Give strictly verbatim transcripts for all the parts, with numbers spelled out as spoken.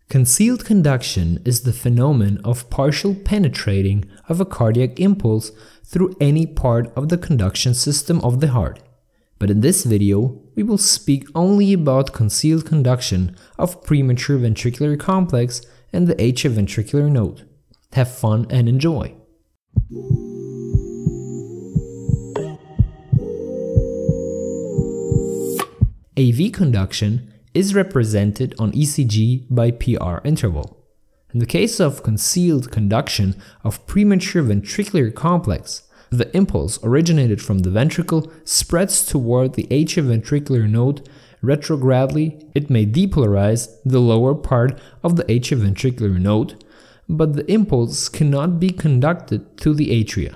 Concealed conduction is the phenomenon of partial penetrating of a cardiac impulse through any part of the conduction system of the heart. But in this video, we will speak only about concealed conduction of premature ventricular complex and the atrioventricular node. Have fun and enjoy! A V conduction is represented on E C G by P R interval. In the case of concealed conduction of premature ventricular complex, the impulse originated from the ventricle spreads toward the atrioventricular node retrogradely. It may depolarize the lower part of the atrioventricular node, but the impulse cannot be conducted to the atria.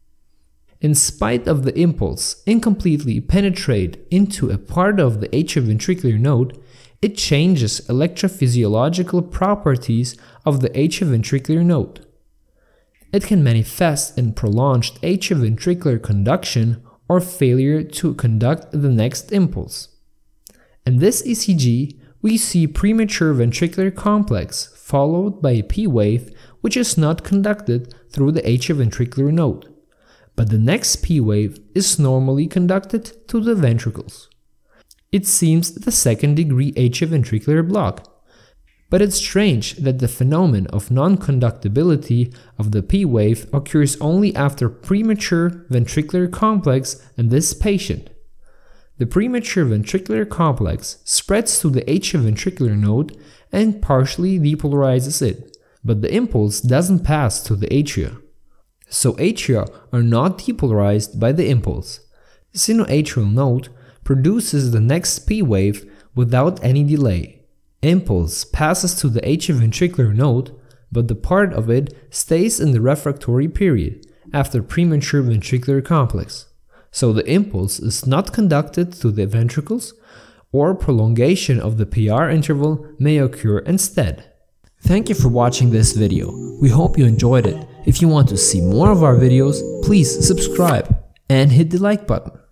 In spite of the impulse incompletely penetrate into a part of the atrioventricular node, it changes electrophysiological properties of the atrioventricular node. It can manifest in prolonged atrioventricular conduction or failure to conduct the next impulse. In this E C G, we see premature ventricular complex followed by a P wave which is not conducted through the atrioventricular node, but the next P wave is normally conducted to the ventricles. It seems the second degree atrioventricular block. But it's strange that the phenomenon of non-conductibility of the P wave occurs only after premature ventricular complex in this patient. The premature ventricular complex spreads to the atrioventricular node and partially depolarizes it, but the impulse doesn't pass to the atria. So atria are not depolarized by the impulse. The sinoatrial node produces the next P wave without any delay. Impulse passes to the atrioventricular node, but the part of it stays in the refractory period after premature ventricular complex. So the impulse is not conducted to the ventricles, or prolongation of the P R interval may occur instead. Thank you for watching this video. We hope you enjoyed it. If you want to see more of our videos, please subscribe and hit the like button.